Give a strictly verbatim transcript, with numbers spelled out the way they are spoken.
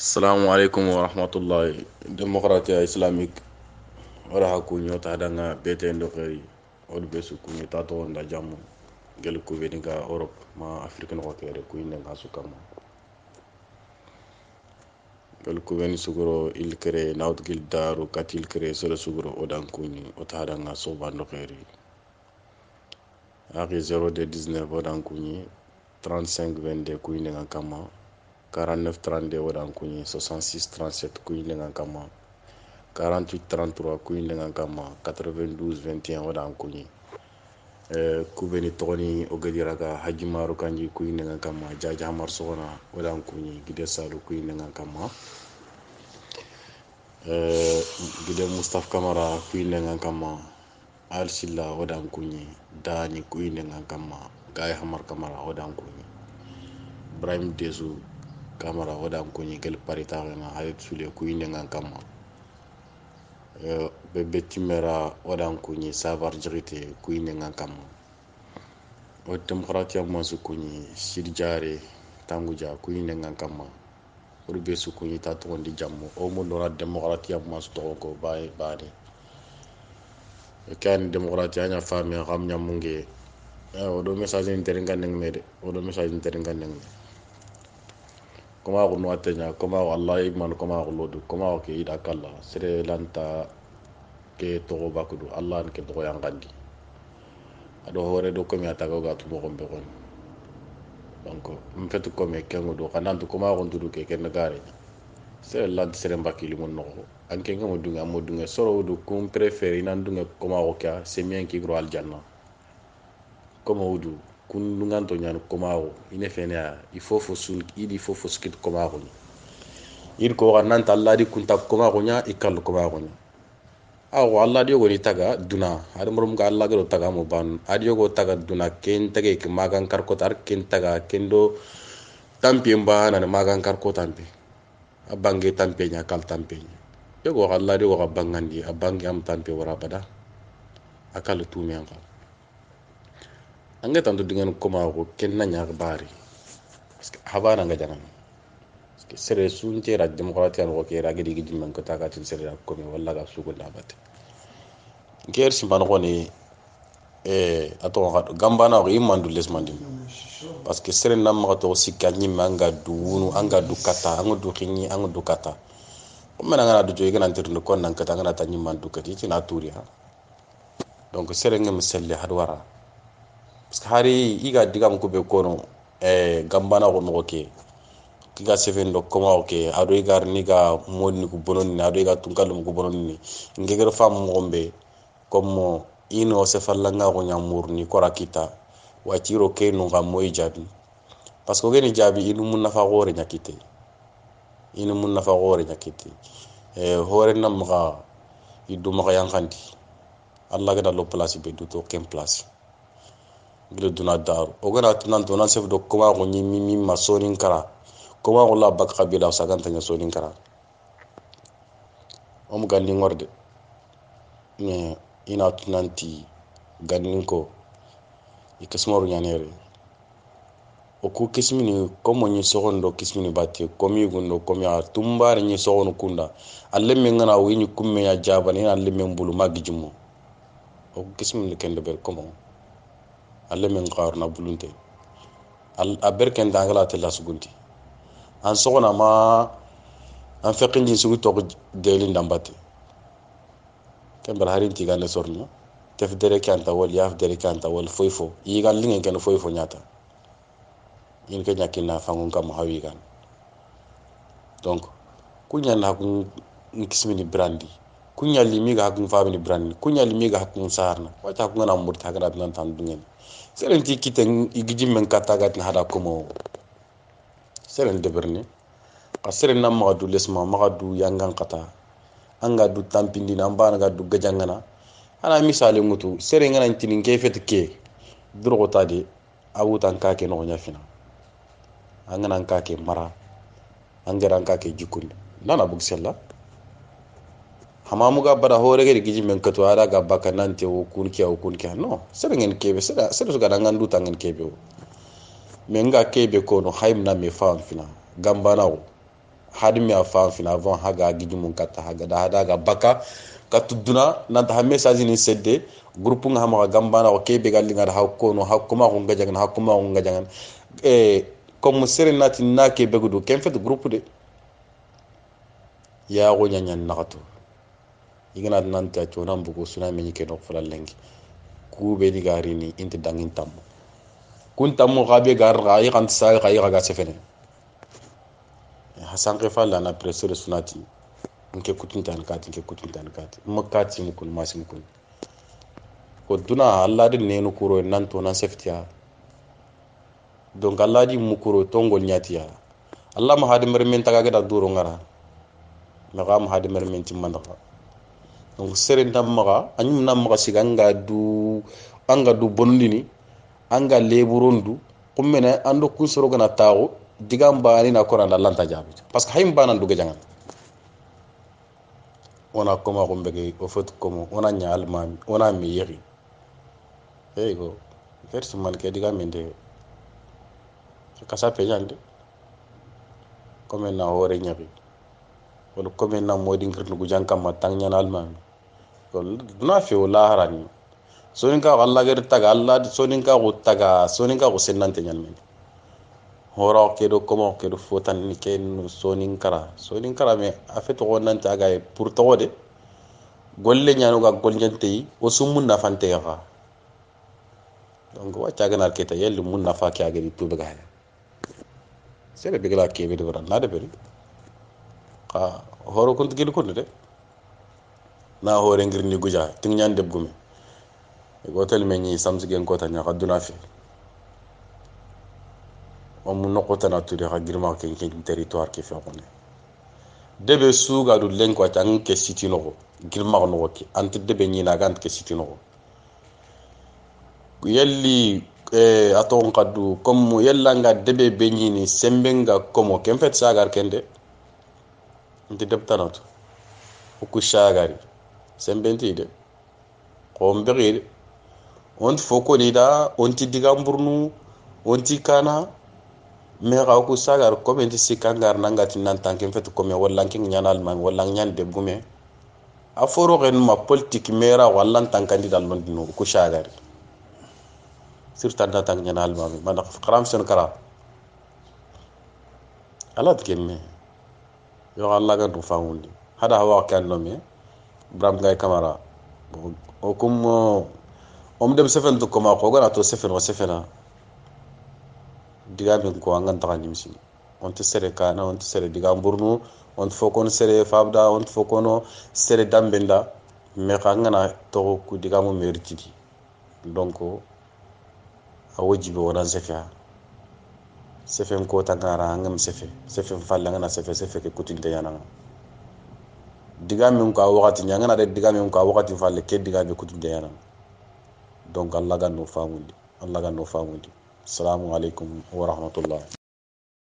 Assalamu alaikum wa rahmatullahi. Demokratiya Islamic wala hakunyo ta danga bete ndokeri wala besu kunyo ta to nda jamu gel ku veninga Europe ma Afrique no kere ku inde nga sukama gel ku ven suguro il kere naut gil daru katil kere solo suguro odan kunyi o ta danga so bando keri aki zéro de dix-neuf odan kunyi trente-cinq vingt-deux ku inde nga kama quarante-neuf trente-deux odan kunyi soixante-six trente-sept ku inde nga kama quarante-huit trente-trois kuyin dengan kama quatre-vingt-douze vingt et un odan kunyi euh kubeni togoni ogadiraga hajimaru kanji kuyin dengan kama jaja mar sogona odan kunyi gide salu kuyin dengan kama euh gide Mustafa Kamara kuyin dengan kama al silla odan kunyi dani kuyin dengan kama gay hamar kamara odan kunyi Ibrahim Desu Kamara odan kunyi gel parita na hayat sule kuyin dengan kama bebe timera odan kunyi savar jirite kuyine ngan kam o demokratiya masu kunyi sirjare tanguja kuyine ngan kam urbe su kunyi ta to ndi jammo o mo dora demokratiya masu to ko bae baade e kan demokratiya nya fami xam nya munge o do message inter ngan nang mede o do message inter ngan nang koma ko no atenya koma wallahi man koma ko lodu koma ko ida kala sere lanta ke togo bakudu allah ke togo yang gandi ado hore do komi atago ga tumo gombe gon donc mfetu komi kengo do kanantu koma gon tudu ke ken gare sere lant sere mbakili mon no anke ngamo dunga mo dunga soro do kum préféré nan dunga koma ko kya c'est mien ki gro aljanna koma wudu kun dungan to nyaan koma ko ine fena il faut fo sul il faut fo skit koma ko il ko nan ta allah di kunta koma ko nya ikal koma ko nya aw allah dio goni taga duna har murum ga allah go taga mo ban adio go taga duna ken tage ke magan kar ko tar ken taga kendo tampi mba na magan kar ko tampi abange tampi nya kal tampi yo go allah dio go bangandi abange am tampi wara bada akal tumi an anga tanto dingen ko ma ko ken na nya bari parce que habana nga janan parce que sere sunte ra demokratiya ko ke ra gidi gidi man ko taga tin sere ko mi walla ga sugo da batte ger simban goni eh ato gambana ko imandu lesmandi parce que sere nam ma to sikka nyi manga du wunu anga du kata anga du khini anga du kata o mena ngana du joyi ngana tirndo kon nan kata ngana tanyi mandu kati ci na turi ha donc sere ngam selle hadwara parce que hari iga digam ko be kono eh gambana ko no ke kiga seven do koma oke ado igar niga modni ko bonon ni ado iga tunkalum ko bonon ni ngegero fam ngombe comme ino se fallanga ko nyamur ni korakita watiro ke no ga moy jabi parce que geni jabi inu mun nafa gore nyakite inu mun nafa gore nyakite e hore nam ga idu ma yankanti allah ga lo place be du to kem place gile duna daru o gana tunan tunan sef do koma ko nyimi mi masonin kara koma ko la bak kabila saganta nya sonin kara om gandi ngorde ne ina tunanti ganin ko ikasmaru nyanere o ku kismini komo ni sogondo kismini batte komi gundo komi a tumbare ni sogono kunda alle men ngana wi ni kumme ya jabani alle men bulu magijumo o ku kismini kende ber komo alle men qarna bulunte al aberken dangala te lasugunti an sogona ma an faqindi sugu to gelin dambate kembar harin ti gane sorno tef dere kanta wal yaf dere kanta wal foifo yigal lingen ken foifo nyata in ke nyakina fangun kam hawi gan donc kunya na kun kismini brandi kunya limi ga hakun famini brandi kunya limi ga hakun sarna wata kun na murta ga nan tan dungen seren ti kiten igijim men kata ga tin hada komo seren de berne aseren nam ma du lesma ma du yangan kata anga du tampindi na mbana ga du gajangana ana misale ngutu sere ngana tinin ke fet ke drogo tadi awutan ka ke no nyafina angana ka ke mara angara ka ke jikundi nana bugsella hamamu ga bada hore ga giji men kato ara ga baka nante o kunki o kunki no sere ngen kebe sere sere ga ngandu tangen kebe men ga kebe ko no haim na me fam fina gambana o hadmi afan fina avant haga gidi mun kata haga da hada ga baka katuduna nanta ha message ni sedde groupe nga hama gambana o kebe galli ngada hakko no hakkuma ko ngajangan hakkuma ko ngajangan e comme serenati na kebe gudu ken fet groupe de ya go nyanyan nakato igana nanta chona mbugo suna me nyike no fala lengi kube di gari ni inte dangin tam kun tam gabe gar ga yi kan sa ga yi ga sefene hasan ke fala na presser sunati nke kutuntan kati nke kutuntan kati makati mukun masim kun ko duna allah de nenu kuro nan to nan seftiya donc allah di mukuro tongol nyatiya allah ma hadi mer men taga da duro ngara ma ga ma hadi mer men timanda donc sere ndam maga anyum nam maga siganga du anga du bondini anga leburondu kummene ando kusoro gana tawo digam bani na koranda lanta jabi parce que hayim banan du gajangan ona koma ko mbege o fot komo ona nyaal mami ona mi yeri hey go verse man ke diga mende kasa pe jande comme na hore nyabi wala comme na modi ngir nu jankam ma tang nyanal mami kon duna fe wala harani sonin ka Allah ger taga Allah sonin ka go taga sonin ka go senante nyan men hora ke do komo ke do fotan ni ken sonin kara sonin kara me afeto go nante aga pour to de golle nyanu ga gol nyante yi o sumun na fante ga donc wa taga na keta yel mun na fa ki aga di tuba ga sere be gala ke be do na de beri ka horo kun gel kun de na hore ngir ni guja tin nyan deb gume gotel menyi samsi gen kota nya kaduna fi o mun no kota na tudi ha girma ke ke territoire ke fi ko ne debe suga du len ko tan ke city no girma no ki ante debe ni na gant ke city no yelli e aton kaddu comme yella nga debe be ni ni sembenga komo kem fet sagar kende nti debtanot ku shagari sembenti de ko mbiri on foko ni da on ti digamburnu on ti kana me ga ku sagar ko menti sikangar nangati nan tanken fet ko me walla king nyanal man walla nyan de gume aforo ren ma politique mera walla tankandi dal non dinu ku shagari surtout tan nyanal ma man kharam sen kara alat kenne yo Allah ga du fawundi hada hawa kan no me bram ngay camara o kum om dem sefen to koma ko gana to sefen o sefena diga ben ko angan ta nimsi on te sere kana on te sere diga burnu on fokon sere fabda on fokono sere dambenda me khangana to ku diga mo mertidi donc a wajibi wona sefa sefen ko tangara ngam sefe sefen falla ngana sefe sefe ke kutinde yana diga men ko wakati nyangana de diga men ko wakati falle ke diga be kutinde yana donc Allah ga no famundi Allah ga no famundi assalamu alaikum wa rahmatullah